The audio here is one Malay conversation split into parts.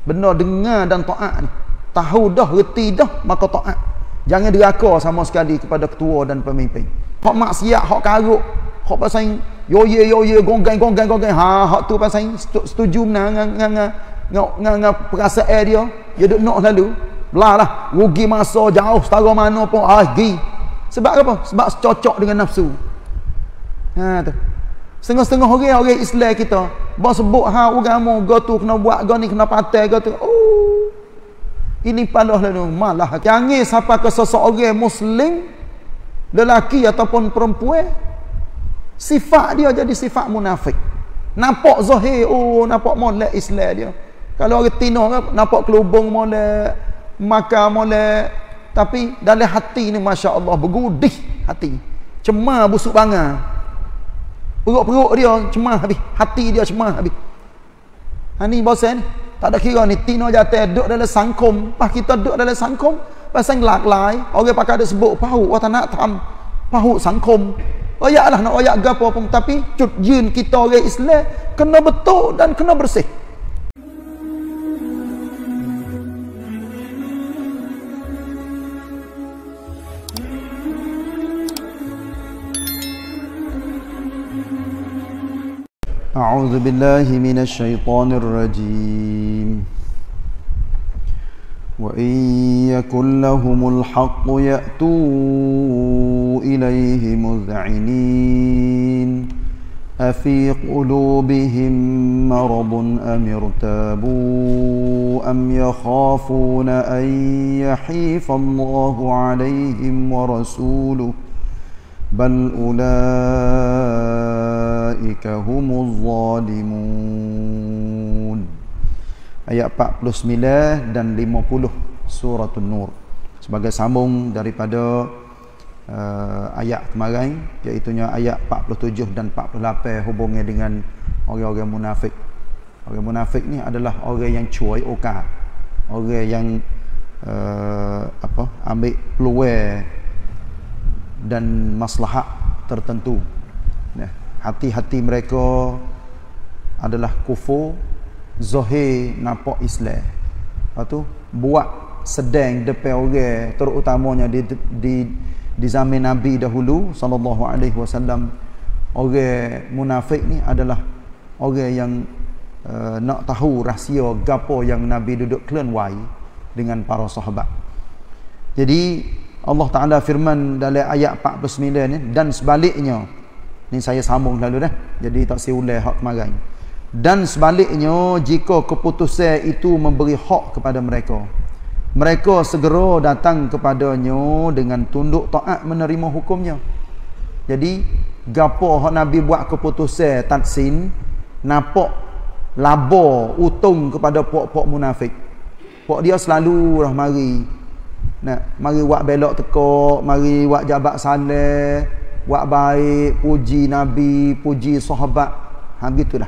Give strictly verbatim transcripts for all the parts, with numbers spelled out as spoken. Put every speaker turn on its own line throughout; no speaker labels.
Benda dengar dan taat ni. Tahu dah, reti dah, maka taat. Jangan deraka sama sekali kepada ketua dan pemimpin. Hak maksiat, hak karuk, hak pasal yoye yoye gonggang gonggang gonggang, ha hak tu pasal setuju dengan dengan dengan dengan perasaan dia, dia duk nak lalu. Belah lah, rugi masa jauh setara mana pun ah gi. Sebab apa? Sebab cocok dengan nafsu. Ha tu. Setengah-setengah orang orang Islam kita, bah sebut ha agama go tu kena buat, go ni kena patai, go tu. Oh. Ini palah lalu malah jangan sampai ke seseorang muslim lelaki ataupun perempuan sifat dia jadi sifat munafik. Nampak zahir, oh nampak molek Islam dia. Kalau orang tino nampak kelubung molek, makan molek, tapi dalam hati ni masya-Allah bergudih hati. Cemar busuk bangang. Perut-perut dia cemar habis, hati dia cemar habis. Ha ni bosan ni. Tak ada kira ni tino jatuh duduk dalam sangkum. Pas kita duduk dalam sangkum, pasang lak lai, orang pakai ada sebut pahu wa tanak tam. Pahu sangkum. Ayaklah nak ayak gapo pun, tapi cut jin kita orang Islam kena betul dan kena bersih. أعوذ بالله من الشيطان الرجيم وإن يكن لهم الحق يأتوا إليه مذعنين أفي قلوبهم مرض أم ارتابوا أم يخافون أن يحيف الله عليهم ورسوله بل أولئك هم الظالمون. Ayat empat puluh sembilan dan lima puluh surah An-Nur sebagai sambung daripada uh, ayat kemarin, iaitunya ayat empat puluh tujuh dan empat puluh lapan hubungnya dengan orang-orang munafik. Orang munafik ni adalah orang yang cuai okar, orang yang uh, apa ambil peluang dan maslahat tertentu. Nah, hati-hati mereka adalah kufur, zahir nampak Islam. Lepas tu buat sedang depan orang, terutamanya di di di zaman Nabi dahulu sallallahu alaihi wasallam, orang munafik ni adalah orang yang uh, nak tahu rahsia gapo yang Nabi duduk kelenwai dengan para sahabat. Jadi Allah Ta'ala firman dalam ayat empat puluh sembilan ni, dan sebaliknya, ni saya sambung lalu dah, jadi tak saya ulang hak kemarin. Dan sebaliknya, jika keputusan itu memberi hak kepada mereka, mereka segera datang kepadanya dengan tunduk taat menerima hukumnya. Jadi gapo hak Nabi buat keputusan tadsin, nampak laba utung kepada puak-puak munafik. Puak dia selalu dah mari nak mari buat belok tekok, mari buat jabat saleh, buat baik, puji Nabi, puji sahabat. Ha gitulah.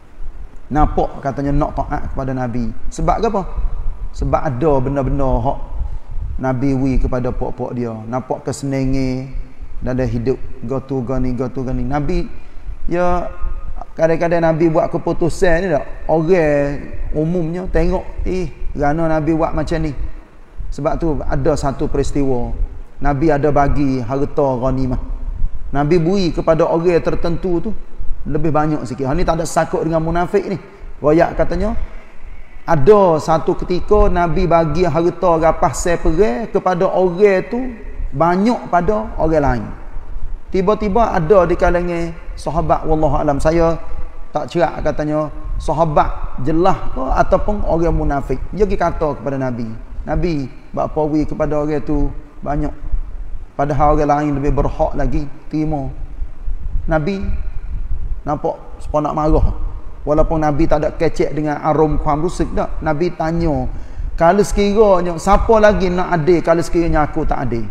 Nampak katanya nak taat kepada Nabi. Sebab apa? Sebab ada benda-benda hak Nabi wi kepada puak-puak dia. Nampak kesenenge dalam hidup, gotu gani gotu gani. Nabi ya kadang-kadang Nabi buat keputusan ni tak, orang umumnya tengok, eh kerana Nabi buat macam ni. Sebab tu ada satu peristiwa Nabi ada bagi harta ghanimah. Nabi beri kepada orang tertentu tu lebih banyak sikit. Hal ni tak ada sakut dengan munafik ni. Riwayat katanya ada satu ketika Nabi bagi harta rapah seperang kepada orang tu banyak pada orang lain. Tiba-tiba ada di kalangan sahabat, wallahu alam, saya tak cerak katanya sahabat jelas ke ataupun orang munafik, dia pergi kata kepada Nabi, Nabi bapa wi kepada orang tu banyak, padahal orang lain lebih berhak lagi terima. Nabi nampak sepuluh nak marah, walaupun Nabi tak ada kecek dengan arum kuam rusik dak. Nabi tanya, kalau sekiranya siapa lagi nak adil kalau sekiranya aku tak adil?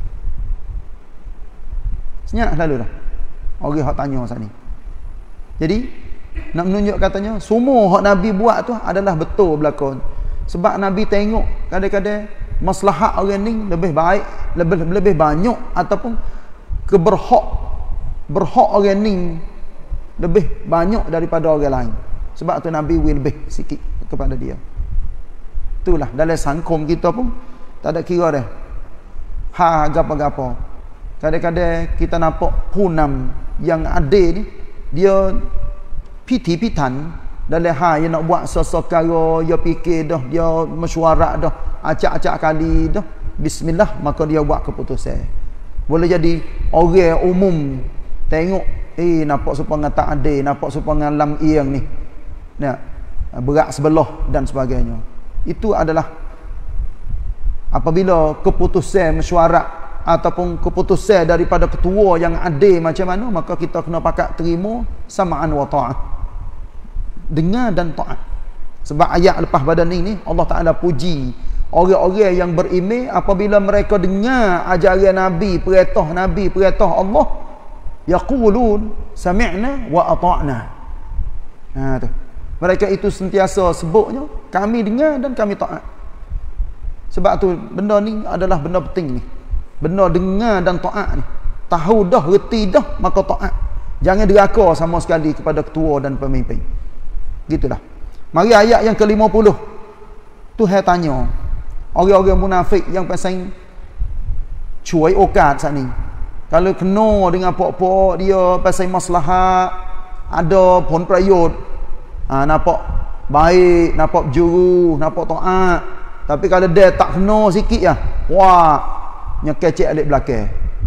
Senyap lalu dah orang hak tanya saat ni. Jadi nak menunjuk katanya semua hak Nabi buat tu adalah betul berlaku. Sebab Nabi tengok kadang-kadang maslahat orang ni lebih baik, lebih lebih banyak, ataupun keberhak berhak orang ni lebih banyak daripada orang lain. Sebab tu Nabi will lebih sikit kepada dia. Itulah dalam sangkum kita pun tak ada kira dah. Ha gapo-gapo. Kadang-kadang kita nampak punam yang ada ni dia piti-pitan dalam hal yang nak buat sesuatu, dia fikir dah, dia mesyuarat dah, acak-acak kali dah, bismillah, maka dia buat keputusan. Boleh jadi orang umum tengok, eh nampak supaya tak ada, nampak supaya lam iang ni. Nah, berat sebelah dan sebagainya. Itu adalah apabila keputusan mesyuarat ataupun keputusan daripada ketua yang ada macam mana, maka kita kena pakat terima sama'an wa ta'ah, dengar dan taat. Sebab ayat lepas pada ni ni Allah Ta'ala puji orang-orang yang beriman apabila mereka dengar ajaran Nabi, perintah Nabi, perintah Allah, yaqulun sami'na wa ata'na. Ha tu. Mereka itu sentiasa sebutnya kami dengar dan kami taat. Sebab tu benda ni adalah benda penting ni. Benda dengar dan taat ni. Tahu dah, reti dah, maka taat. Jangan deraka sama sekali kepada ketua dan pemimpin. Gitulah. Mari ayat yang ke lima puluh. Tuhan tanya orang-orang munafik yang pasang cuai okat saat ni. Kalau kena dengan pok-pok dia pasang maslahat, ada pun prayut, ha, nampak baik, nampak juru, nampak taat. Tapi kalau dia tak kena sikit ya, wah, nya kecek alik belakang.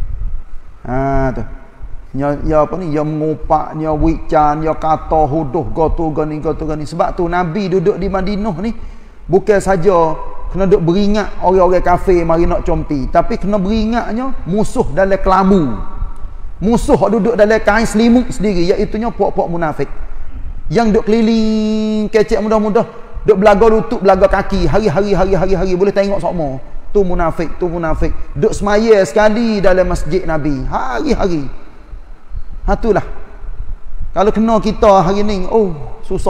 Ha tu. Nya ya apa ni, ya mengupak, nya wican, ya kata huduh gotu gani gotu gani. Sebab tu Nabi duduk di Madinah ni bukan saja kena duk beringat orang-orang kafir mari nak compi, tapi kena beringatnya musuh dalam kelabu. Musuh duduk dalam kain selimut sendiri, iaitu nya puak-puak munafik. Yang duk keliling kecek mudah-mudah, duk belaga lutut, belaga kaki, hari-hari hari-hari hari boleh tengok semua. Tu munafik, tu munafik. Duk semaya sekali dalam masjid Nabi, hari-hari. Ha itulah. Kalau kena kita hari ni, oh susah.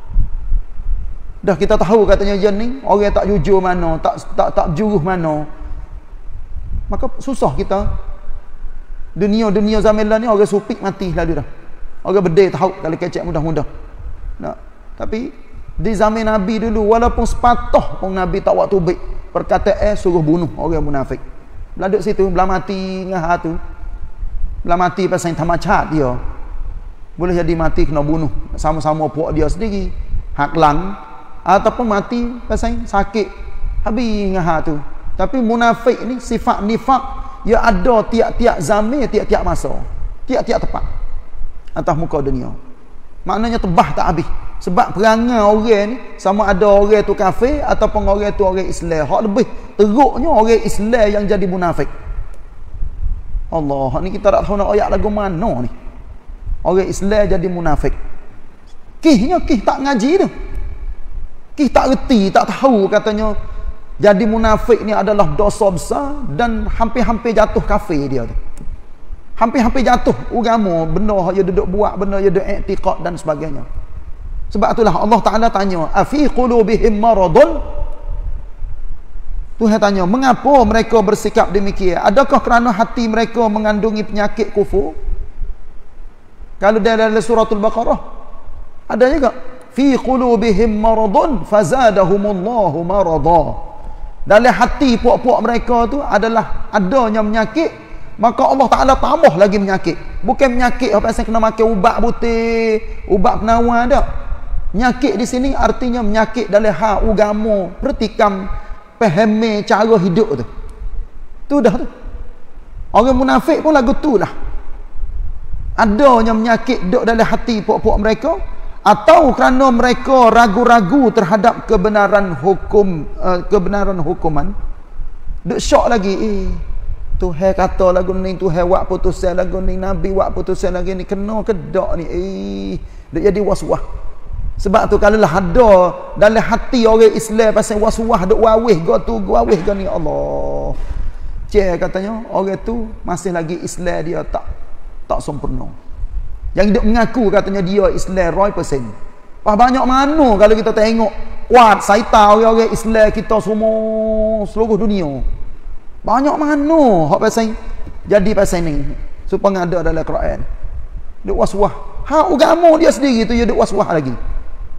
Dah kita tahu katanya jen ni orang tak jujur mana, tak tak tak juruh mana. Maka susah kita. Dunia-dunia zaman ni orang supik mati lalu dah. Orang bedai tahu kalau kecek mudah-mudah. Nah, tapi di zaman Nabi dulu walaupun sepatah pun Nabi tak waktu baik perkataan suruh bunuh orang munafik. Beladuk situ belah mati ngah tu. Belah mati pasal tamacat dia. Boleh jadi mati kena bunuh sama-sama puak dia sendiri. Hak lang ataupun mati pasal sakit habis ngah tu. Tapi munafik ni sifat nifak ia ada tiap-tiap zaman, tiap-tiap masa, tiap-tiap tempat atas muka dunia. Maknanya tebah tak habis. Sebab perangai orang ni sama ada orang tu kafir ataupun orang tu orang Islam. Hak lebih teruknya orang Islam yang jadi munafik. Allah, ni kita tak tahu nak ayat lagu mana ni. Orang Islam jadi munafik. Kihnya kih tak ngaji tu. Kih tak reti, tak tahu katanya jadi munafik ni adalah dosa besar dan hampir-hampir jatuh kafir dia tu. Hampir-hampir jatuh agama, benda yang dia duduk buat, benda yang dia i'tiqad dan sebagainya. Sebab itulah Allah Ta'ala tanya, afi qulubihim maradun? Tuhan tanya, mengapa mereka bersikap demikian? Adakah kerana hati mereka mengandungi penyakit kufur? Kalau dalam suratul Baqarah ada juga, fi qulubihim maradun fazadahumullahu marada. Dalam hati puak-puak mereka tu adalah adanya penyakit, maka Allah Ta'ala tambah lagi penyakit. Bukan penyakit apa yang kena makan ubat putih, ubat penawar dak. Penyakit di sini artinya penyakit dalam hal agama, pertikam, pahami cara hidup tu. Tu dah tu. Orang munafik pun lagu tu lah. Adanya penyakit duduk dalam hati puak-puak mereka, atau kerana mereka ragu-ragu terhadap kebenaran hukum, uh, kebenaran hukuman. Duk syok lagi, eh Tuhan kata lagu ni, Tuhan buat putusan lagu ni, Nabi buat putusan lagi ni, kena ke tak ni? Eh, duk jadi was-was. Sebab tu kalau lah ada dalam hati orang Islam pasal was-was duk wawih go tu wawih go ni, Allah. Cik katanya orang tu masih lagi Islam dia tak tak sempurna. Yang duk mengaku katanya dia Islam one hundred percent. Wah banyak mana kalau kita tengok kuat saita orang-orang Islam kita semua seluruh dunia. Banyak mana hak pasal jadi pasal ni supaya ada dalam Quran. Duk was-was. Ha agama dia sendiri tu dia duk was-was lagi.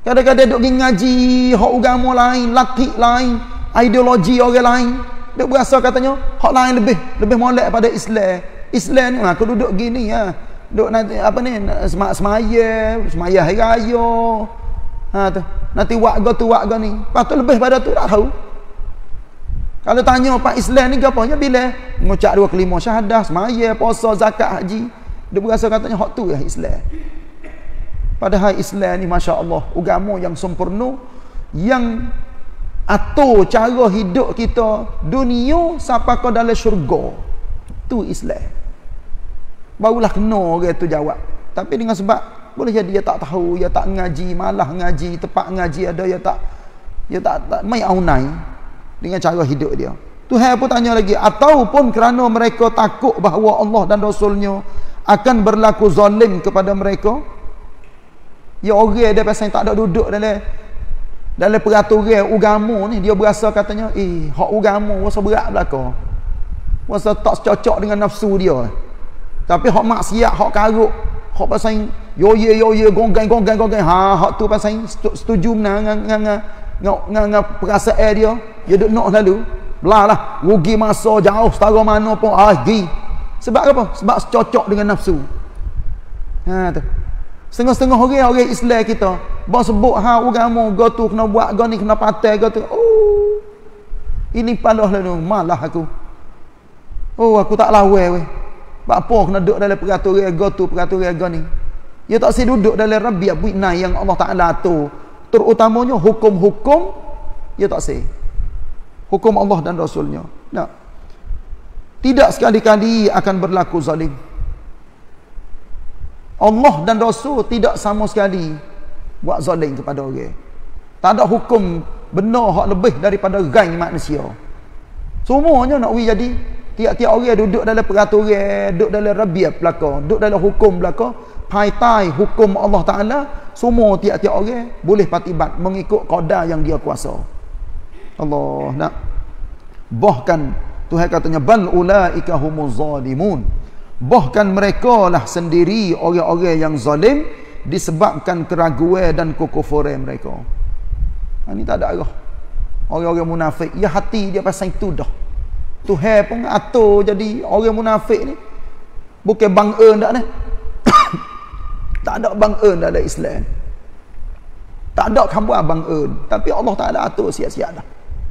Kadang-kadang duk pergi ngaji hak agama lain, latih lain, ideologi orang lain. Duk berasa katanya hak lain lebih lebih molek pada Islam. Islam ni aku duduk gini ya. Duk nanti apa ni semak semaya, semaya hari raya. Ha tu. Nanti warga tu warga ni. Lepas tu lebih pada tu tak tahu. Kalau tanya Pak Islam ni gapanya bila mengucap dua kelima syahadah, semaya, puasa, zakat, haji. Dia berasa katanya hak tu ya Islam. Padahal Islam ni masya-Allah agama yang sempurna yang atur cara hidup kita dunia sampai ke dalam syurga. Tu Islam. Barulah kena orang tu jawab. Tapi dengan sebab boleh jadi dia tak tahu, dia tak ngaji, malah ngaji, tempat ngaji ada dia tak dia tak, tak mai aunai dengan cara hidup dia. Tuhan pun tanya lagi, ataupun kerana mereka takut bahawa Allah dan Rasulnya akan berlaku zalim kepada mereka. Ya orang dia pasal tak ada duduk dalam dalam peraturan agama ni, dia berasa katanya eh hak agama rasa berat belaka. Rasa tak cocok dengan nafsu dia. Tapi hak maksiat, hak karuk, hak pasal yo ye yo ye gonggang gonggang gonggang, ha hak tu pasal setuju dengan dengan dengan perasaan dia, dia duk nak lalu. Belahlah rugi masa jauh setara mana pun ah gi. Sebab apa? Sebab cocok dengan nafsu. Ha tu. Setengah-setengah orang orang Islam kita bawa sebut ha agama go tu kena buat go ni kena patai go tu. Oh. Ini palah lalu malah aku. Oh aku tak lawan weh. Sebab apa kena duduk dalam peraturan go tu peraturan go ni. Dia tak sih duduk dalam rabiat bina yang Allah Taala atur. Terutamanya hukum-hukum dia tak sih. Hukum Allah dan Rasulnya. Nah. Tidak sekali-kali akan berlaku zalim. Allah dan Rasul tidak sama sekali buat zalim kepada orang. Tak ada hukum benar hak lebih daripada rai manusia. Semuanya nak we jadi tiap-tiap orang duduk dalam peraturan, duduk dalam rabiat belaka, duduk dalam hukum belaka, paitai hukum Allah Taala, semua tiap-tiap orang boleh patibat mengikut qadar yang dia kuasa. Allah nak. Bahkan Tuhan katanya bal ulaika humuz zalimun. Bahkan mereka lah sendiri orang-orang yang zalim disebabkan keraguan dan kekufuran mereka. Ha, ini tak ada arah. Orang-orang munafik, ya hati dia pasal itu dah. Tuhan pun atur jadi orang munafik ni bukan bang-eun dak ni. Tak ada bang-eun dalam Islam. Tak ada khabar bang-eun, tapi Allah Taala atur siap-siap dah.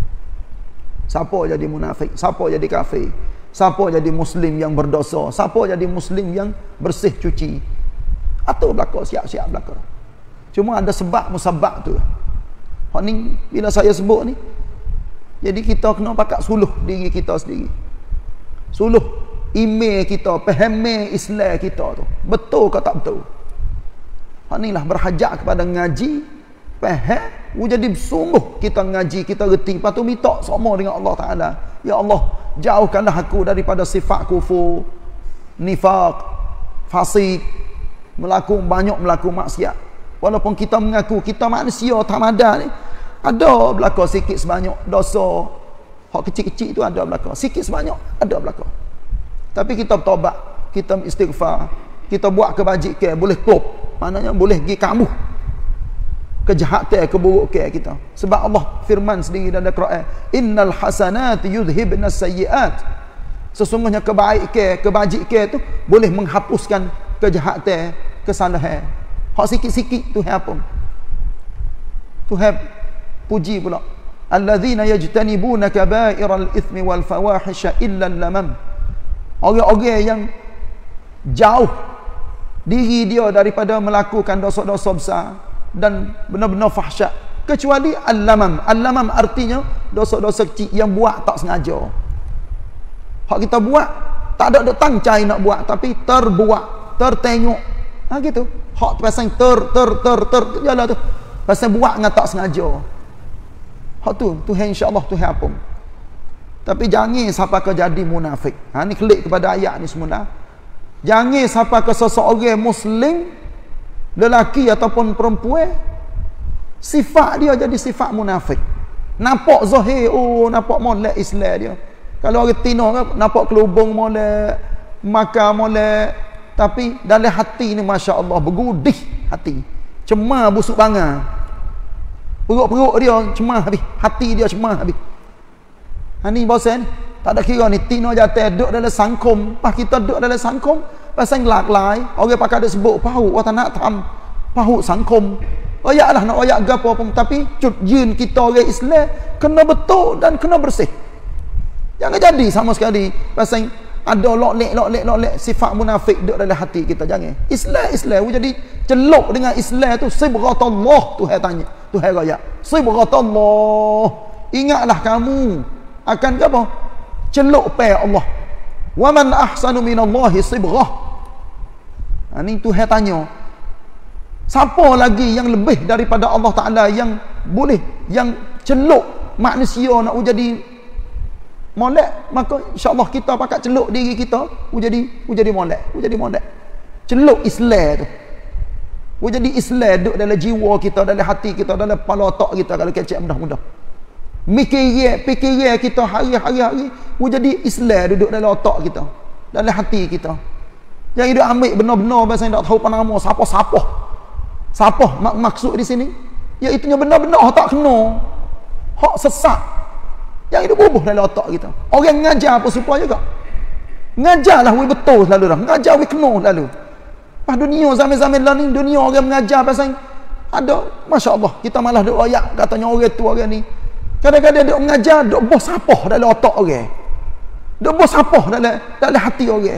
Siapa jadi munafik, siapa jadi kafir, siapa jadi muslim yang berdosa, siapa jadi muslim yang bersih cuci, atur belaka siap-siap belaka. Cuma ada sebab musabab tu. Hak ni bila saya sebut ni, jadi kita kena pakat suluh diri kita sendiri. Suluh email kita, faham Islam kita tu. Betul ke tak betul? Hak ni lah berhajat kepada ngaji, faham, jadi sungguh kita ngaji, kita reti, lepas tu minta sama dengan Allah Taala. Ya Allah, jauhkanlah aku daripada sifat kufur, nifaq, fasik, melaku banyak melaku maksiat. Walaupun kita mengaku kita manusia tamadar ni, ada belaka sikit sebanyak dosa. Hak kecil-kecil tu ada belaka, sikit sebanyak ada belaka. Tapi kita bertaubat, kita istighfar, kita buat kebajikan, boleh top. Maknanya boleh pergi kamu kejahatan, keburukan kita. Sebab Allah firman sendiri dalam Al-Quran, innal hasanati yudhibna sayyiat. Sesungguhnya kebaikan, kebajikan tu boleh menghapuskan kejahatan, kesalahan. Hak sikit-sikit tu apa? Tuhan puji pula, alladzina yajtanibuna kaba'iral ithmi wal fawahisha illa lamam. Orang-orang yang jauh diri dia daripada melakukan dosa-dosa besar dan benar-benar fahsyat, kecuali al-lamam. Al-lamam artinya dosa-dosa kecil yang buat tak sengaja. Hak kita buat tak ada datang cai nak buat, tapi terbuat, tertengok. Ha gitu. Hak pasal ter ter ter ter jalah tu. Pasal buat dengan tak sengaja. Hak tu Tuhan insya-Allah Tuhan apa. Tapi jangan sampai ke jadi munafik. Ha ni klik kepada ayat ni semula. Jangan sampai ke seseorang muslim, lelaki ataupun perempuan, sifat dia jadi sifat munafik. Nampak zahir, oh nampak molek Islam dia. Kalau orang tino kan nampak kelubung molek, makan molek, tapi dalam hati ni masya-Allah bergudih hati. Cemar busuk bangang. Perut-perut dia cemah habis, hati dia cemah habis. Ha ni bosan, tak ada kira ni tino jatuh duduk dalam sangkum, pas kita duduk dalam sangkum, pasal lak lai, orang pakai ada sebut pahu, orang tak nak tam, pahu sangkum. Ayat lah nak ayat gapo pun, tapi cut jin kita orang Islam kena betul dan kena bersih. Jangan jadi sama sekali pasal ada lok-lek lok-lek lok-lek sifat munafik duduk dalam hati kita, jangan. Islam Islam jadi celuk dengan Islam tu sibghatullah, Tuhan tanya, Tuhan raya. Sibghatullah. Ingatlah kamu akan apa? Celuk pe Allah. Wa man ahsanu minallahi sibghah. Ha ni Tuhan tanya. Siapa lagi yang lebih daripada Allah Taala yang boleh yang celuk manusia nak jadi molek? Maka insya-Allah kita pakat celuk diri kita jadi jadi molek, jadi molek. Celuk Islam tu. Jadi Islam duduk dalam jiwa kita, dalam hati kita, dalam kepala otak kita kalau kecek mudah-mudah. Mikir fikir kita hari-hari-hari jadi Islam duduk dalam otak kita, dalam hati kita. Yang hidup ambil benar-benar bahasa tak tahu panama siapa-siapa. Siapa mak maksud di sini? Iaitu benar-benar tak kena. Hak sesat. Yang hidup bubuh dalam otak kita. Orang ngajar apa supaya juga. Ngajarlah we betul selalu dah. Ngajar we kena selalu. Pas dunia zaman-zaman lah ni, dunia orang mengajar pasal ada, masya-Allah, kita malah duk ayat katanya orang tu orang ni. Kadang-kadang duk mengajar duk bos sapah dalam otak orang. Duk bos sapah dalam dalam hati orang.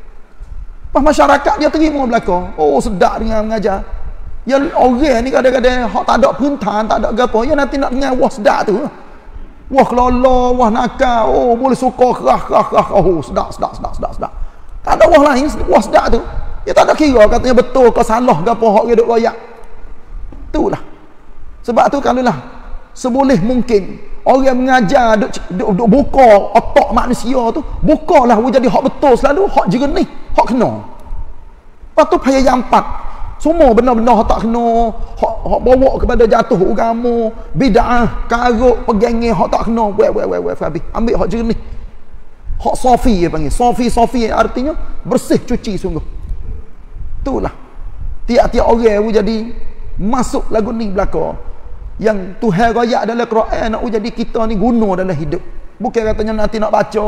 Pas masyarakat dia terima belaka. Oh, sedap dengan mengajar. Yang orang ni kadang-kadang hak tak ada perintah, tak ada gapo, ya nanti nak dengar wah sedap tu. Wah kelala, wah nakal, oh boleh suka kerah-kerah, oh sedap, sedap, sedap, sedap, sedap. Tak ada wah lain, wah sedap tu. Ya tak ada kira katanya betul ke salah gapo hak dia duk royak. Itulah. Sebab tu kalaulah seboleh mungkin orang mengajar duk, duk, duk buka otak manusia tu, bukalah jadi hak betul selalu, hak jernih, hak kena. Lepas tu payah yang empat. Semua benar-benar tak kena, hak, hak bawa kepada jatuh agama, bid'ah, karut, pegangi, hak tak kena, weh weh weh weh habis. Ambil hak jernih. Hak safi dia panggil. Safi safi artinya bersih, cuci sungguh. Itulah. Tiap-tiap orang jadi masuk lagu ni belaka. Yang Tuhan royak dalam Quran nak jadi kita ni guna dalam hidup. Bukan katanya nanti nak baca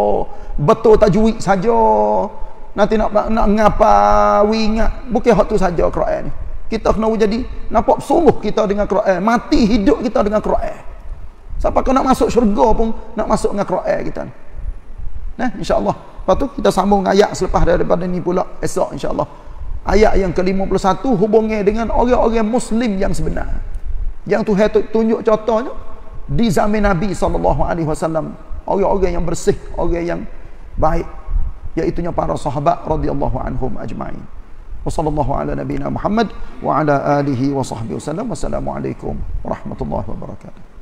betul tajwid saja. Nanti nak nak ngapa we ingat, bukan hak tu saja Quran ni. Kita kena jadi nampak sungguh kita dengan Quran, mati hidup kita dengan Quran. Siapa kau nak masuk syurga pun nak masuk dengan Quran kita ni. Nah, insya-Allah. Lepas tu kita sambung ayat selepas daripada ni pula esok insya-Allah. Ayat yang ke lima puluh satu hubungnya dengan orang-orang muslim yang sebenar. Yang Tuhan tunjuk contohnya di zaman Nabi sallallahu alaihi wasallam, orang-orang yang bersih, orang yang baik, iaitunya para sahabat radhiyallahu anhum ajma'in. Wa sallallahu ala nabiyyina Muhammad wa ala alihi wa sahbihi wasallam. Wassalamualaikum warahmatullahi wabarakatuh.